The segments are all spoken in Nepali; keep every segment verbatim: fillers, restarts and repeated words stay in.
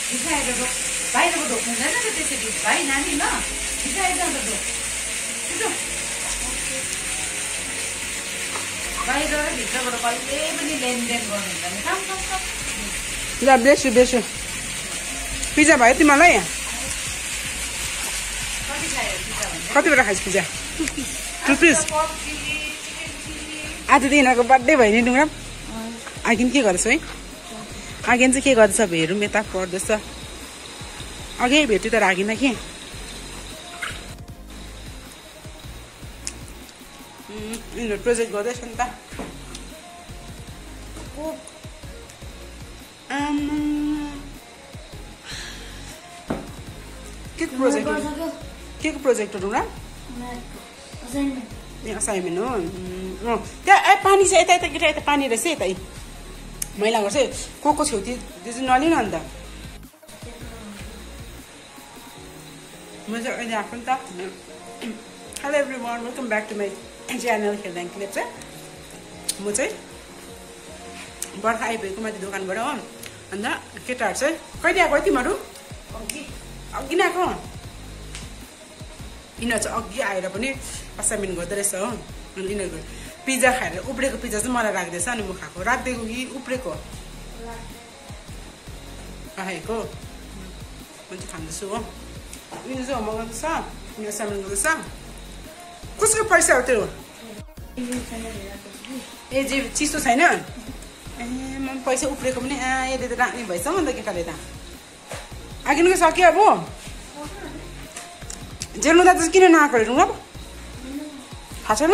भिखाएर ढोक बाहिरको ढोक हुँदैन त त्यसरी भाइ नानी ल भिखाएर जाँदा ढोक छिटो बाहिर र भित्रबाट कहिले पनि लेनदेन गर्नु हुँदैन काम काम काम ल बेसु बेसु पिज्जा भयो तिमीलाई कति खायो पिज्जा भने कतिवटा खाइस् पिज्जा टु पिस आज त यिनीहरूको बर्थडे भयो नि डुङ्ग्रा आगिन के गर्दैछ है आगिन चाहिँ के गर्दैछ हेरौँ यता पढ्दैछ अघि भेट्यो तर आगिन कि यिनीहरू प्रोजेक्ट गर्दैछ नि त के को प्रोजेक्ट के को प्रोजेक्ट हो डुङ्ग्रा ए असाइनमेन्ट हो त्यहाँ ए पानी छ यता यता केटा यता पानी रहेछ यतै मैला गर्छ को को छेउ त्यो चाहिँ नलिन अन्त म चाहिँ अहिले आएको नि त hello everyone welcome back to my channel खेल्दा क्लिप चाहिँ म चाहिँ बर्खा आइपुगेको माथि दोकानबाट हो अन्त केटाहरू चाहिँ कहिले आएको तिमीहरू अघि अघि नै आएको यिनीहरू चाहिँ अघि आएर पनि असाइनमेन्ट गर्दो रहेछ हो अनि यिनीहरूको पिज्जा खाएर उब्रेको पिज्जा चाहिँ मलाई राख्दैछ अनि म खाएको राखिदिएको कि उब्रेको राखेको म चाहिँ खाँदैछु हो यिनीहरू चाहिँ होमवर्क गर्दैछ यिनीहरू असाइनमेन्ट गर्दैछ कसको पैसा हो त्यो ए जे चिसो छैन ए म पैसा उब्रेको पनि आ यसले त राख्ने भएछ अन्त केटाले त आगिनको सक्यो अब जेल्नु दाजु किन नआएको हेरौँ ल थाहा छैन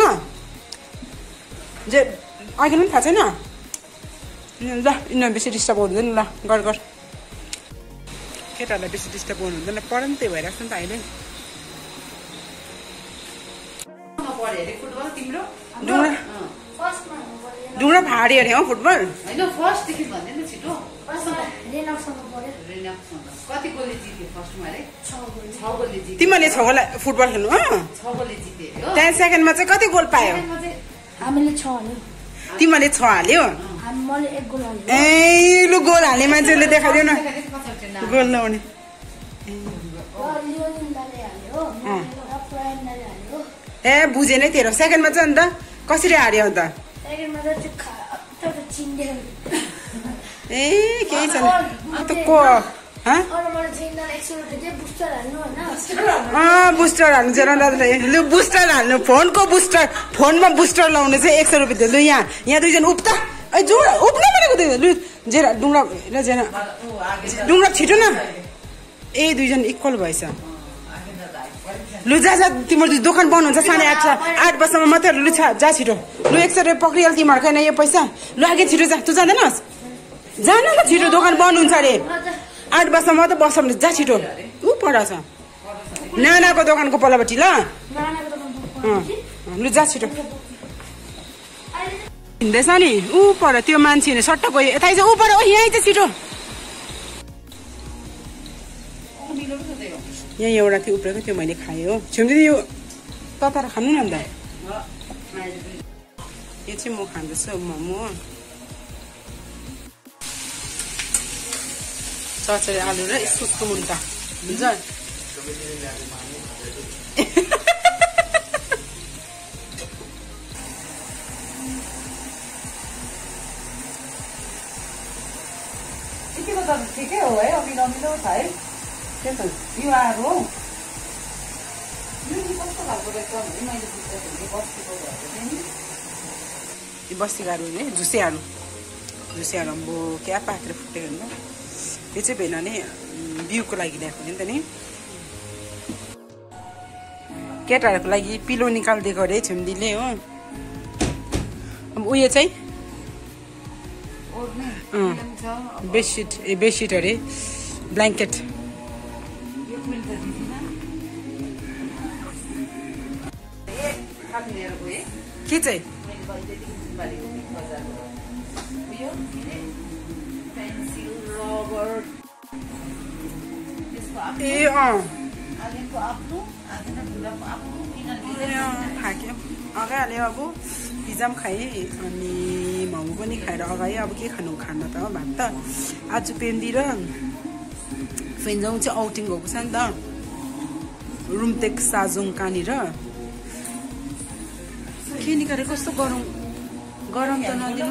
जे अघि पनि थाहा छैन ल यिनीहरू बेसी डिस्टर्ब हुँदैन ल गर गर केटाहरूलाई बेसी डिस्टर्ब गर्नु हुँदैन पढ नि त्यही भइरहेको छ नि त अहिले डुङ्ग्रा भारी अरे हौ फुटबल होइन फर्स्टदेखि भन्दैन छिटो कति गोलले जित्यो फर्स्टमा अरे छ गोलले जित्यो तिमीले छ गोल फुटबल खेल्नु हो छ गोलले जित्यो हो त्यहाँ सेकेन्डमा चाहिँ कति गोल पायो हामीले छ हाल्यो तिमीले छ हाल्यो मैले एक गोल हाल्यो ए लु गोल हाल्ने मान्छेले देखाइदियो न गोल नहुने ए बुझेन तेरो सेकेन्डमा चाहिँ अन्त कसरी हार्यो अन्त ए केही छैन त को बुस्टर हाल्नु चाहिँ दाजुले लु बुस्टर हाल्नु फोनको बुस्टर फोनमा बुस्टर लाउने चाहिँ एक सय रुपियाँ थियो लु यहाँ यहाँ दुईजना उप्ता ए जो उप्नै भनेको थियो लु जेरा डुङ्ग्रा र जेना डुङ्ग्रा छिटो न ए दुईजना इक्वल भएछ लु जा जा तिम्रो दोकान बन्द हुन्छ साढे आठ आठ बजीसम्म मात्रै लु छ जा छिटो लु एक सय रुपियाँ पक्रिहाल तिमीहरू खाएन यो पैसा लु आगे छिटो जा तँ जाँदैनस् जान न छिटो दोकान बन्द हुन्छ अरे आठ बजीसम्म मात्रै बस्छ भने जा छिटो ऊ पढाछ नानाको दोकानको पल्लोपट्टि ल लु जा छिटो हिँड्दैछ नि ऊ पर त्यो मान्छे सट्ट गयो यता चाहिँ ऊ पर यहीँ चाहिँ छिटो यहाँ एउटा थियो उब्रेको त्यो मैले खाएँ हो छिम्दी यो तताएर खानु न अन्त यो चाहिँ म खाँदैछु मोमो चचरी आलु र इस्कुसको मुन्टा हुन्छ ठिकै हो है अमिलो अमिलो छ है के छ यो आएर हो यो कस्तो खालको रहेछ भने मैले बुझ्दाखेरि बस्तीको भएको थियो नि बस्तीको आलु नि झुसे आलु झुसे आलु अम्बो क्या पाकेर फुटेको नि यो चाहिँ भेन नि बिउको लागि ल्याएको नि त नि केटाहरूको लागि पिलो निकालिदिएको अरे छिम्दीले हो अब उयो चाहिँ बेडसिट ए बेडसिट अरे ब्ल्याङ्केट के चाहिँ ए अँ थाक्यो अगाइहाल्यो अब पिज्जा पनि खाएँ अनि मोमो पनि खाएर अगाएँ अब के खानु खान त भात त आज पेन्दी र फेन्जाङ चाहिँ आउटिङ गएको छ नि त रुमतेक साजोङ कहाँनिर के निकाले कस्तो गरम गरम त नदिनु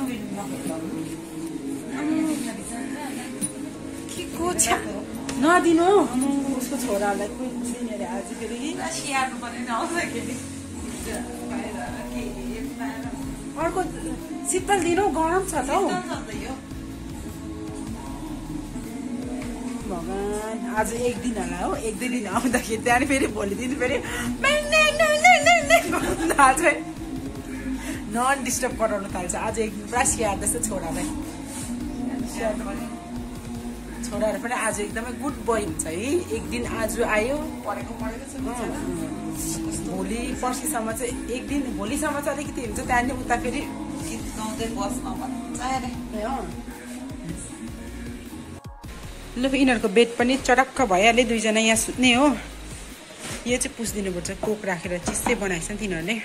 के को छ्या नदिनु उसको छोरालाई आज फेरि अर्को शीतल दिनु गरम छ त हौ भगवान आज एक दिन होला हो एक दुई दिन आउँदाखेरि त्यहाँदेखि फेरि भोलि दिन फेरि आज नन डिस्टर्ब गराउनु थाल्छ आज एक दिन पुरा स्याहार्दैछ छोरालाई छोराहरू पनि आज एकदमै गुड बोय हुन्छ है एक दिन आज आयो भोलि पर्सिसम्म चाहिँ एक दिन भोलिसम्म चाहिँ अलिकति हुन्छ त्यहाँदेखि उता फेरि गीत गाउँदै बस्न ल यिनीहरूको बेड पनि चटक्क भइहाल्यो दुईजना यहाँ सुत्ने हो यो चाहिँ पुछिदिनुपर्छ कोक राखेर चिसै बनाएको छ नि तिनीहरूले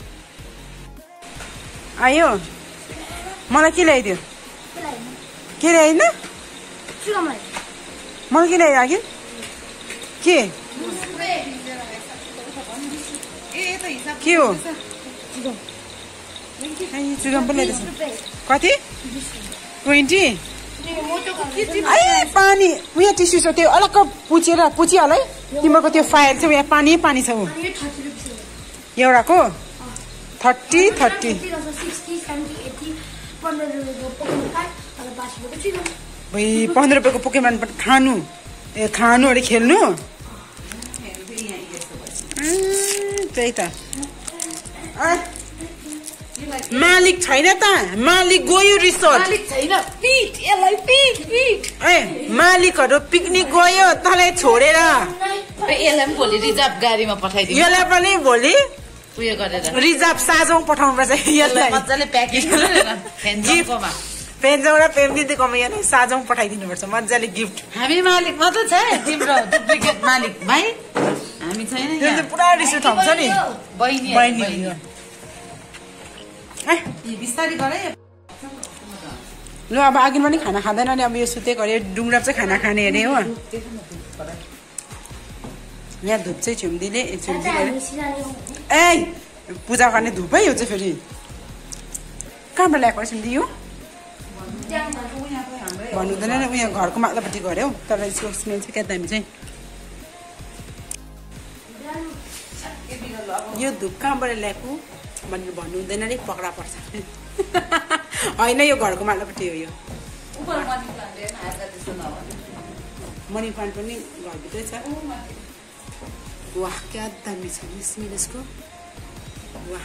आयो मलाई के ल्याइदियो के ल्याएन मलाई के ल्यायो अघि के के हो चुगम पनि ल्याइदिएछ कति ट्वेन्टी ए पानी उयो टिस्यु छ त्यो अलग्ग पुछेर पुछिहाल है तिम्रो त्यो फाइल चाहिँ उयो पानी पानी छ ऊ एउटाको थर्टी थर्टी भाइ पन्ध्र रुपियाँको पोकेमन खानु ए खानु अरे खेल्नु त्यही त मालिक छैन त मालिक गयो रिसोर्ट ए मालिकहरू पिकनिक गयो तँलाई छोडेर यसलाई भोलि रिजर्भ गाडीमा पठाइदिनु यसलाई पनि भोलि उयो गरेर रिजर्भ साजोङ पठाउनु पर्छ यसलाई मजाले प्याकिङ गरेर फेन्जाङकोमा फेन्जाङ र पेम्दिकोमा यहाँ साजोङ पठाइदिनु पर्छ मजाले गिफ्ट हामी मालिक मात्र छ तिम्रो डुप्लिकेट मालिक भाइ हामी छैन यहाँ पुरा रिस उठाउँछ नि बहिनी बहिनी बिस्तारै गरे ल अब आगिन पनि खाना खाँदैन नि अब यो सुतेको अरे डुङ्ग्रा चाहिँ खाना खाने अरे हो यहाँ धुप चाहिँ छुम्दीले छुम्दीले ए पूजा गर्ने धुपै हो चाहिँ फेरि कहाँबाट ल्याएको छुम्दी यो भन्नु हुँदैन नि उयो घरको माथिल्लोपट्टि गऱ्यो तर यसको स्मेल चाहिँ क्या दामी चाहिँ यो धुप कहाँबाट ल्याएको भनेर भन्नु हुँदैन नि पक्रा पर्छ होइन यो घरको माथिल्लोपट्टि हो यो मनी प्लान्ट पनि घरभित्रै छ वाह क्या दामी छ स्मेल यसको वाह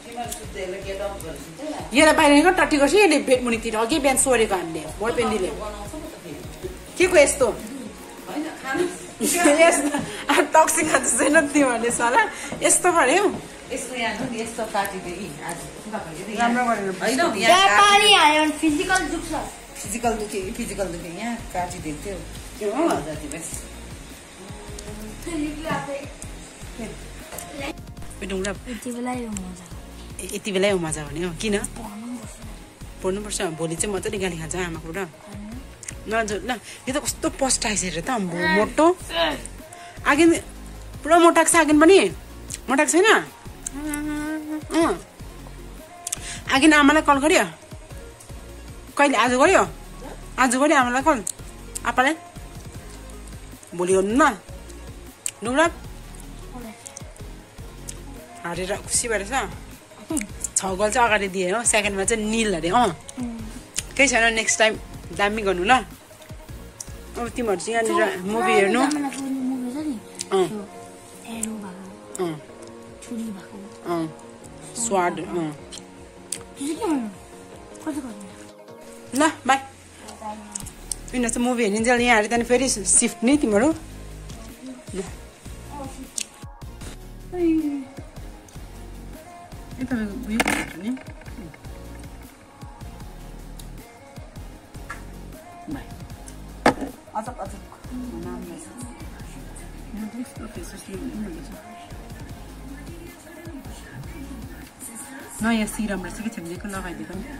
यसलाई बाहिर टट्टी गर्छ यसले बेड मुनितिर अघि बिहान सोरेको हामीले बल पेन्डीले के को यस्तो टक्सिङ खान्छ छैन तिमीहरूले सला यस्तो गऱ्यो यसको यहाँ यस्तो काटिदिए राम्रो गरेर फिजिकल दुख्छ फिजिकल दुखे फिजिकल दुखे यहाँ काटिदिएको थियो यति बेला यो मजा हुने हो किन पढ्नुपर्छ भोलि चाहिँ मजाले गाली खान्छ आमाको र नजुर ल यो त कस्तो पस्टाइस हेरेर त मोटो आगिन पुरा मोटाएको छ आगिन पनि मोटाएको छैन आगिन आमालाई कल गर्यो कहिले आज गर्यो आज गर्यो आमालाई कल आपालाई भोलि गर्नु न डुङ्ग्रा हारेर खुसी भएर छ छ गोल चाहिँ अगाडि दिए हो सेकेन्डमा चाहिँ निल अरे अँ केही छैन नेक्स्ट टाइम दामी गर्नु ल अब तिमीहरू चाहिँ यहाँनिर मुभी हेर्नु स्वाद ल बाई यिनीहरू चाहिँ मुभी हेर्ने चाहिँ यहाँ हारे त्यहाँदेखि फेरि सिफ्ट नि तिमीहरू ए तपाईँको उयो नि अचक अचक नयाँ सिरम रहेछ कि छिमेकीको लगाइदिएको नि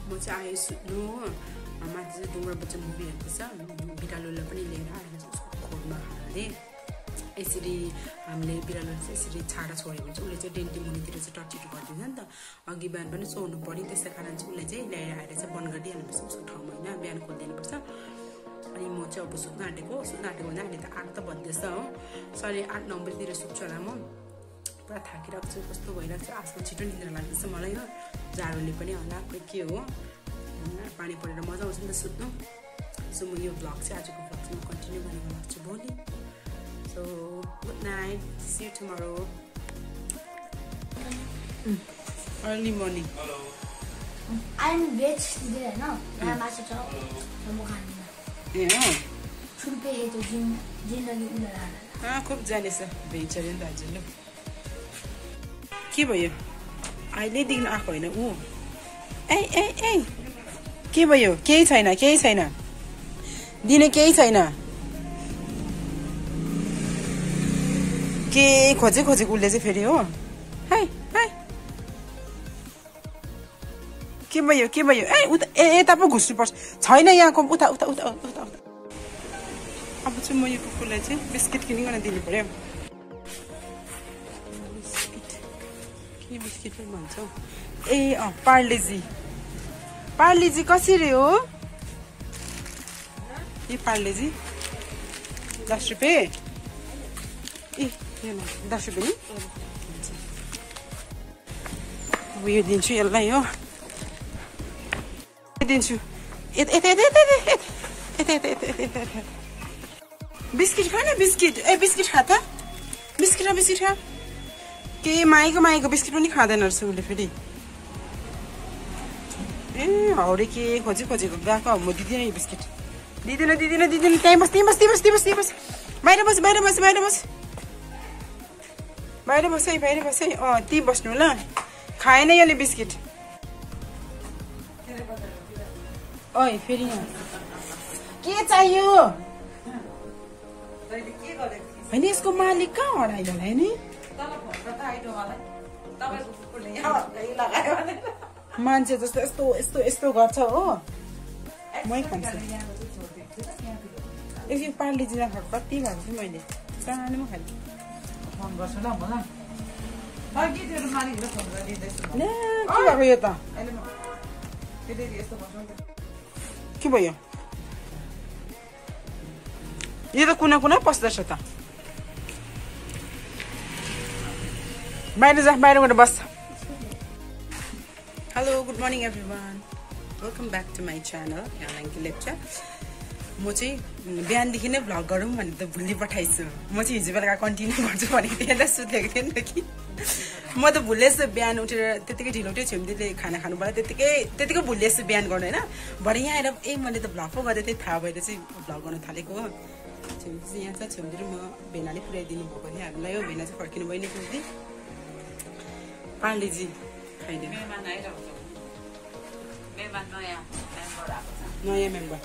म चाहिँ आएँ सुत्नु हो माथि चाहिँ डुङ्ग्रा बच्चा मुभी हेर्दैछ बिरालोलाई पनि लिएर आएर उसको खोरमा खानाले यसरी हामीले बिरालोलाई चाहिँ यसरी छाडा छोड्यो भने चाहिँ उसले चाहिँ डेन्टी मुनितिर चाहिँ टचिटो गरिदिन्छ नि त अघि बिहान पनि सोर्नु पऱ्यो त्यसै कारण चाहिँ उसले चाहिँ ल्याएर आएर चाहिँ बन्द गरिदिइहाल्नुपर्छ उसको ठाउँमा होइन बिहान खोलिदिनुपर्छ अनि म चाहिँ अब सुत्न आँटेको सुत्न आँटेको भने अहिले त आठ त बज्दैछ हो साढे आठ नौ बजीतिर सुत्छु होला म पुरा थाकिरहेको छु कस्तो भइरहेको छ आजकल छिटो निद्रा लाग्दैछ मलाई हो जाडोले पनि होला खोइ के हो पानी परेर मजा आउँछ नि त सुत्नु सो म यो भ्लग चाहिँ आजको भ्लग चाहिँ म कन्टिन्यू गरेर लाग्छु भोलि so good night see you tomorrow early morning I'm veg today, no? I'm also top. I'm going ए हो to pay it to Jim, जिन्दगी उनीहरू अँ खुब जानेछ भेजिटेरियन दाजु ल के भयो अहिलेदेखि आएको होइन ऊ ए ए ए के भयो केही छैन केही छैन दिने केही छैन के खोजे खोजेको उसले चाहिँ फेरि हो है है के भयो के भयो ए उता ए यता पो घुस्नुपर्छ छैन यहाँको उता उता उता उता उता अब चाहिँ म यो कुकुरलाई चाहिँ बिस्किट किनिकन दिनु पर्यो बिस्किट के बिस्किट पनि भन्छ ए अँ पार्लेजी पार्लेजी कसरी हो यो पार्लेजी दस रुपियाँ ए दस रुपियाँ नि उयो दिन्छु यसलाई हो दिन्छु यता यता यता यता यता यता यता यता बिस्किट खा न बिस्किट ए बिस्किट खा त बिस्किट खा बिस्किट खा के माईको माईको बिस्किट पनि खाँदैन रहेछ उसले फेरि ए हौडे के खोजी खोजेको गएको म दिदिनँ यो बिस्किट दिदिनँ दिदिनँ दिदिनँ त्यहीँ बस त्यहीँ बस त्यहीँ बस त्यहीँ बस त्यहीँ बस बाहिर बस बाहिर बस बाहिर बस बाहिर बस है बाहिर बस है अँ ती बस्नु ल खाएन यसले बिस्किट ओइ फेरि यहाँ के चाहियो होइन यसको मालिक कहाँ हरायो होला नि मान्छे जस्तो यस्तो यस्तो यस्तो गर्छ हो मै खान्छु यो पार्लेजी नखाएको कति भएको छु मैले सानोमा खान्छु फोन गर्छु ल मलाई के भएको यो त के भयो यो त कुना कुना पस्दछ त बाहिर जा बाहिर गएर बस hello good morning everyone welcome back to my channel Yalangki Lepcha म चाहिँ बिहानदेखि नै भ्लग गरौँ भनेर त भुलि पठाइछु म चाहिँ हिजो बेलुका कन्टिन्यू गर्छु भनेको थिएँ त सुतेको थिएँ नि त कि म त भुलेछु बिहान उठेर त्यतिकै ढिलो उठ्यो छिमदीले खाना खानु पर्यो त्यतिकै त्यतिकै भुलेछु बिहान गर्नु होइन भरे यहाँ आएर ए मैले त भ्लग पो गर्दै थिएँ थाहा भएर चाहिँ भ्लग गर्न थालेको हो छिमदी चाहिँ यहाँ छ छिमदी र म भेनाले पुऱ्याइदिनु भएको थियो हामीलाई हो भेना चाहिँ फर्किनु भयो नि कुर्दी पार्लेजी खाइदिनु नयाँ मेम्बर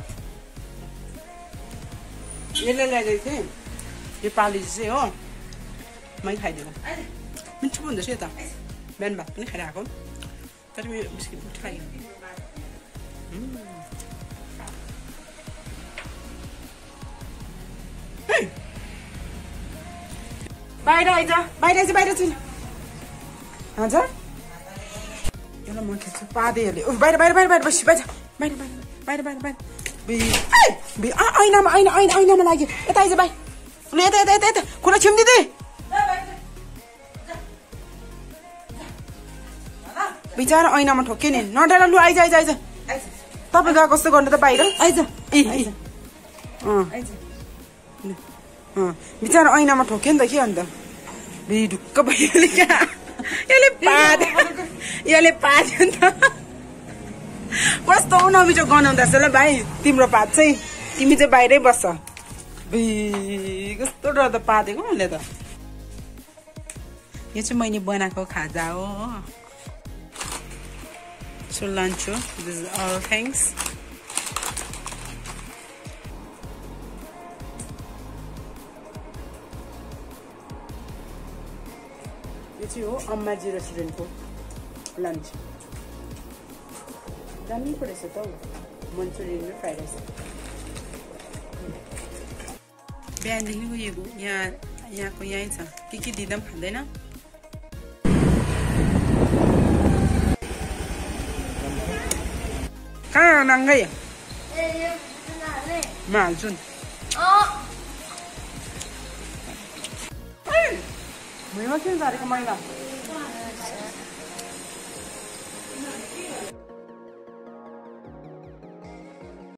यसलाई ल्याइदिएको थिएँ यो पार्लेजी चाहिँ हो मै खाइदिनु मिठो हुँदो रहेछ यता बिहान भात पनि खाएर आएको तर यो बिस्किट मिठो लाग्यो बाहिर आइज बाहिर आइज बाहिर छु हजुर यसलाई म खेल्छु पादेहरूले बाहिर बाहिर बाहिर बाहिर बसी बाहिर बाहिर बाहिर बाहिर बाहिर बाहिर ऐनामा ऐना ऐना ऐनामा लाग्यो यता आइज बाहिर ल यता यता यता यता खुला छिम्दिँदै बिचारा ऐनामा ठोक्यो नि नडरा लु आइज आइज आइज तपाईँ गएको कस्तो गर्नु त बाहिर आइज ए बिचारा ऐनामा ठोक्यो नि त के अन्त बे ढुक्क भयो क्या यसले पाद्यो यसले पाद्यो नि त कस्तो नमिठो गनाउँदैछ ल भाइ तिम्रो पात चाहिँ तिमी चाहिँ बाहिरै बस्छ बे कस्तो डर त पादेको मैले त यो चाहिँ मैले बनाएको खाजा हो So lunch, this is all things. This is Ammaji restaurant ko lunch. दामी पो रहेछ त हौ मन्चुरियन र फ्राइड राइस बिहानदेखिको यो यहाँ यहाँको यहीँ छ के के दिँदा पनि खाँदैन कहाँ नाङ्गै म हाल्छु नि भुइँमा किन झारेको मैला